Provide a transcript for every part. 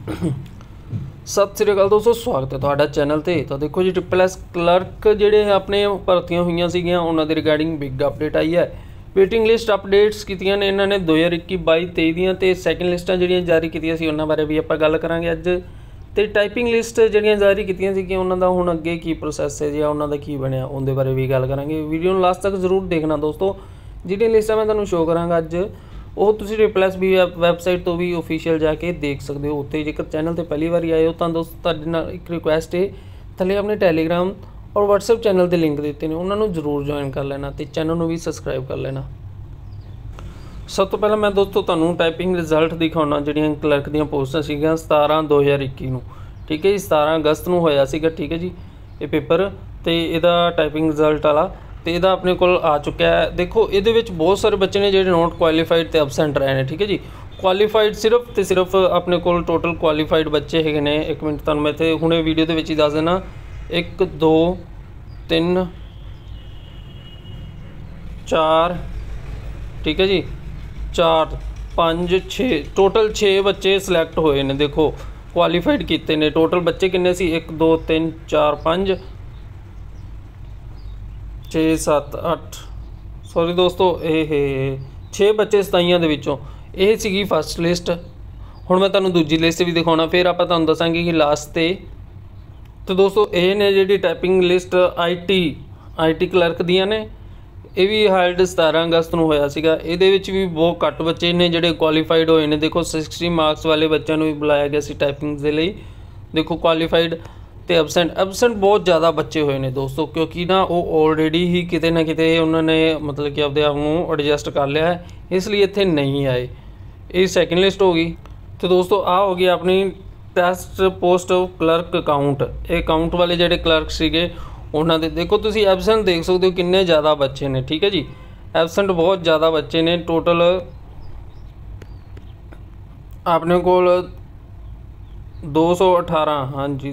सत श्री अकाल दोस्तों, स्वागत है तुहाडा चैनल ते। तो देखो जी, ट्रिपल एस क्लर्क जिहड़े अपने भर्तियां हुई सीगियां उन्हां दे रिगार्डिंग बिग अपडेट आई है। वेटिंग लिस्ट अपडेट्स कीतियां ने इन्हां ने 2021 22 23 दियां ते सैकेंड लिस्टां जिहड़ियां जारी कीतियां सी उन्हां बारे भी आपां गल करांगे अज। ते टाइपिंग लिस्ट जिहड़ियां जारी कीतियां सीगियां उन्हां दा हुण अगे की प्रोसैस है जां उन्हां दा की बनिया उहदे बारे भी गल करांगे। वीडियो नूं लास्ट तक जरूर देखना दोस्तों। जिहड़ियां लिस्टां मैं तुहानूं शो करांगा अज ਉਹ ਤੁਸੀਂ ट्रिपल एस भी वैबसाइट तो भी ऑफिशियल जाके देख सकते हो। उत्ते जेकर चैनल ते पहली बार आए हो तो दोस्तों तुहाडे नाल एक रिक्वेस्ट है, थल्ले अपने टैलीग्राम और व्हाट्सएप चैनल के लिंक दिते हैं, उन्होंने जरूर ज्वाइन कर लेना तो चैनल को भी सबसक्राइब कर लेना। सब तो पहले मैं दोस्तों तुहानूं टाइपिंग रिजल्ट दिखाउणा जिहड़ियां क्लर्क दीयां पोस्टां सीगियां 17/2021 नूं। ठीक है जी, 17 अगस्त नूं होया सीगा। ठीक है जी, ये पेपर तो इहदा टाइपिंग रिजल्ट वाला तो यदा अपने को आ चुका है। देखो ये बहुत सारे बच्चे ने जो नॉट क्वालीफाइड तो एबसेंट रहे हैं। ठीक है जी, क्वालीफाइड सिर्फ तो सिर्फ अपने को टोटल क्वालीफाइड बच्चे है ने। एक मिनट तुहानूं मैं इत्थे हुणे वीडियो के ही दस देना। 1 2 3 4, ठीक है जी, 4 5 6 टोटल 6 बच्चे सिलैक्ट होए ने। देखो क्वालीफाइड किए ने। टोटल बच्चे किन्ने सी 1 2 3 4 5 6 7 8 सॉरी दोस्तों, ये 6 बच्चे 27 ਦੇ ਵਿੱਚੋਂ ਇਹ ਸੀਗੀ फस्ट लिस्ट। ਹੁਣ मैं ਤੁਹਾਨੂੰ दूजी लिस्ट भी दिखाना, फिर ਆਪਾਂ ਤੁਹਾਨੂੰ ਦੱਸਾਂਗੇ कि लास्ट तो दोस्तों ये ने जी typing list I T clerk दियां ने। ये भी हाल्ड 17 अगस्त ਨੂੰ ਹੋਇਆ ਸੀਗਾ। ਇਹਦੇ ਵਿੱਚ भी बहुत घੱਟ बच्चे ने ਜਿਹੜੇ क्वालीफाइड ਹੋਏ ਨੇ। देखो 60 मार्क्स वाले बच्चों ਨੂੰ भी बुलाया गया सी टाइपिंग ਦੇ ਲਈ। देखो क्वालीफाइड तो एबसेंट बहुत ज़्यादा बच्चे हुए हैं दोस्तों, क्योंकि ना वो ऑलरेडी ही किते ना किते उन्होंने मतलब कि अपने आप को एडजस्ट कर लिया है, इसलिए इत्थे नहीं आए। ये सैकेंड लिस्ट होगी। तो दोस्तों आ हो गई अपनी टेस्ट पोस्ट क्लर्क अकाउंट। ये अकाउंट वाले जोड़े क्लर्क सीगे उन्होंने देखो तुसी एबसेंट देख सकते हो किन्ने ज़्यादा बच्चे ने। ठीक है जी, एबसेंट बहुत ज़्यादा बच्चे ने। टोटल अपने को 218, हाँ जी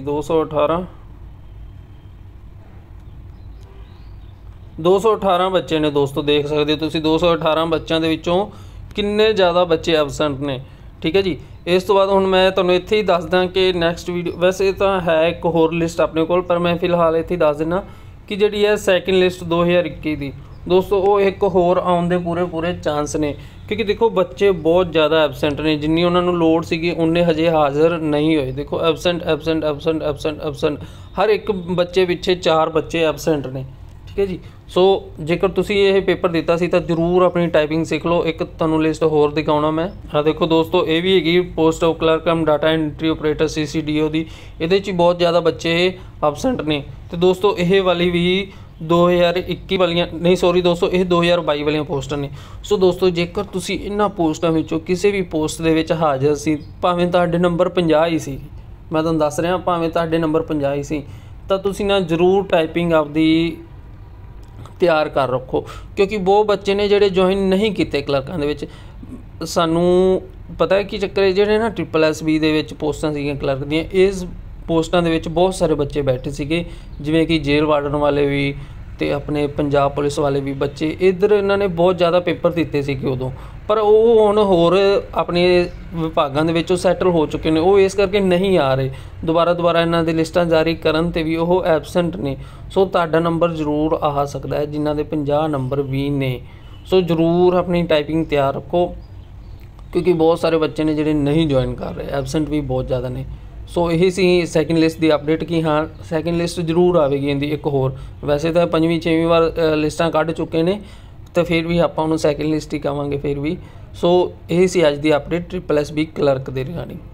218 बच्चे ने दोस्तों। देख सकते हो तुसी 218 बच्चों के विचों किन्ने ज़्यादा बच्चे एबसेंट ने। ठीक है जी, इस तो बाद हुण मैं तुहानूं इत्थे ही दसदा कि नैक्सट वीडियो वैसे तो है एक होर लिस्ट अपने कोल, पर मैं फिलहाल इत्थे ही दस दिना कि जिहड़ी है सैकेंड लिस्ट 2021 की दोस्तों वो एक होर आउण दे पूरे चांस ने। क्योंकि देखो बच्चे बहुत ज़्यादा एबसेंट ने, जिन्नी उन्होंने लोड़ सी उन्ने हजे हाज़र नहीं होए। देखो absent absent absent absent absent हर एक बच्चे पिछे 4 बच्चे एबसेंट ने। ठीक है जी, सो जेकर तुसी ये पेपर दिता सी तो जरूर अपनी टाइपिंग सीख लो। एक तुहानूं लिस्ट होर दिखाउणा मैं। हाँ देखो दोस्तों, ये भी हैगी post of clerk cum data entry operator CCDO दी। इहदे च बहुत ज़्यादा बच्चे एबसेंट ने। तो दोस्तों ये वाली भी 2021 वालियां नहीं, सॉरी दोस्तों, ये 2022 वालियां पोस्टां ने। सो दोस्तों जेकर तुसी इन्हां पोस्टां विचों किसी भी पोस्ट दे विच हाज़र सी, भावें तुहाडे नंबर 50 ही सी, मैं तुहानूं दस रहा भावें तुहाडे नंबर 50 ही सी, तां तुसी ना जरूर टाइपिंग आपदी तैयार कर रखो। क्योंकि बहुत बच्चे ने जोड़े ज्वाइन नहीं किए क्लर्कां दे विच। सानू पता है कि चक्कर जोड़े ना ट्रिपल एस बी दे विच पोस्टां सीगियां क्लर्क दियां, इस पोस्टां दे विच बहुत सारे बच्चे बैठे सीगे, जिवें कि जेल वार्डन वाले भी ते अपने पंजाब पुलिस वाले भी बच्चे। इधर इन्होंने बहुत ज़्यादा पेपर दिते सीगे उदों, पर वो हुण होर अपने विभागां दे विच सैटल हो चुके हैं। वो इस करके नहीं आ रहे। दोबारा इन्हां दी लिस्टां जारी करन ते भी वो एबसेंट ने। सो तुहाडा नंबर जरूर आ सकता है जिन्हां दे 50 नंबर भी ने। सो जरूर अपनी टाइपिंग तैयार रखो, क्योंकि बहुत सारे बच्चे ने जिहड़े नहीं ज्वाइन कर रहे, एबसेंट भी बहुत ज़्यादा ने। सो यही सी सैकेंड लिस्ट की अपडेट कि हाँ सैकेंड लिस्ट जरूर आएगी इनकी एक होर। वैसे तो 5वीं 6वीं बार लिस्टां कढ़ चुके हैं, तो फिर भी आपां उहनूं सैकेंड लिस्ट ही कहांगे फिर भी। सो यही सी अज की update triple S B clerk दे रिगार्डिंग।